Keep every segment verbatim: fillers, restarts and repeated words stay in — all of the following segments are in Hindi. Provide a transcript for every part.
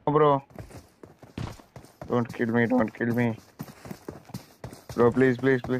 bro. Don't kill me. Don't kill me. Bro, please, please, please.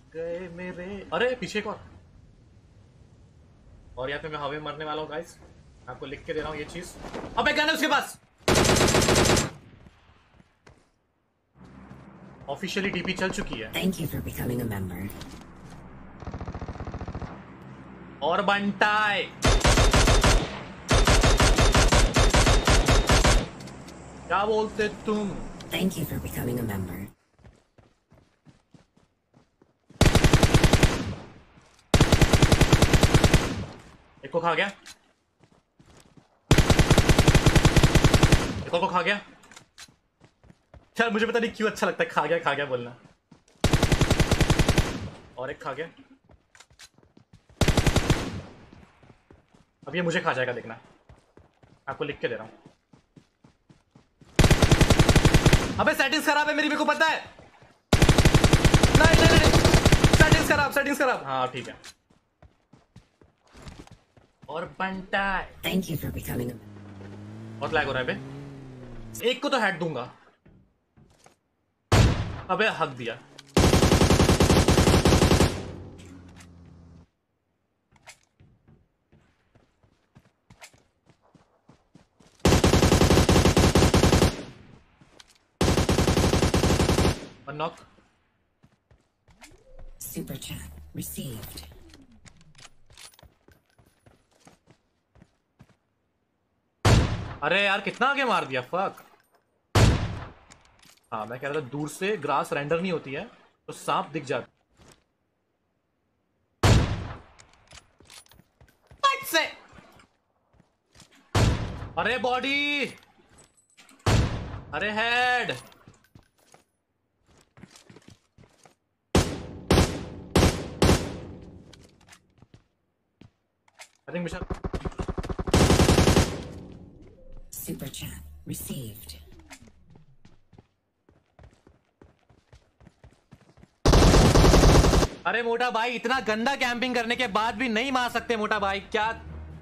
गए मेरे। अरे पीछे कौन? और यहाँ पे मैं हवा में मरने वाला हूँ गाइस, आपको लिख के दे रहा हूँ ये चीज। अबे गन है उसके पास। ऑफिशियली डीपी चल चुकी है। Thank you for becoming a member. और बंटाई क्या बोलते तुम? Thank you for becoming a member. एक को खा गया, एक और को खा गया। यार मुझे पता नहीं क्यों अच्छा लगता है खा गया खा गया बोलना। और एक खा गया। अब ये मुझे खा जाएगा देखना, आपको लिख के दे रहा हूं। अबे सेटिंग्स खराब है मेरी, मेरे को पता है। नहीं नहीं नहीं, सेटिंग्स खराब सेटिंग्स खराब। हाँ ठीक है। और बंटा Thank you for becoming a member. बहुत लैग हो रहा है बे। एक को तो हेड दूंगा। अबे हक दिया। नॉक। Super chat received. अरे यार कितना आगे मार दिया, फक। हाँ मैं कह रहा था दूर से ग्रास रेंडर नहीं होती है तो सांप दिख जाता से। अरे बॉडी, अरे head. I think mission. Super chat received. अरे मोटा भाई इतना गंदा कैंपिंग करने के बाद भी नहीं मार सकते मोटा भाई, क्या